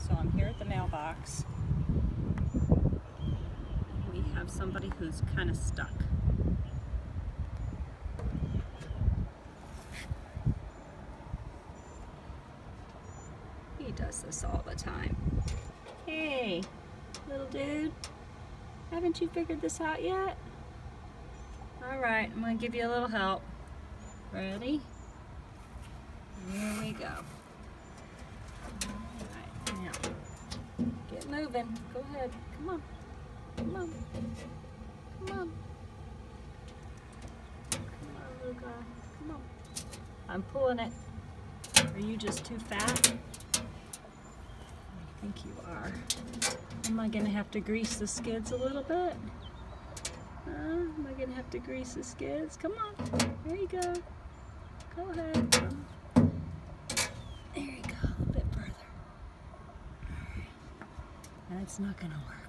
So I'm here at the mailbox. We have somebody who's kind of stuck. He does this all the time. Hey, little dude, haven't you figured this out yet? All right, I'm gonna give you a little help. Ready? Here we go. All right, now, get moving. Go ahead, come on, come on, come on. Come on, little guy, come on. I'm pulling it. Are you just too fat? I think you are. Am I gonna have to grease the skids a little bit? Am I gonna have to grease the skids? Come on, there you go. Go ahead. There you go, a little bit further. All right. That's not gonna work.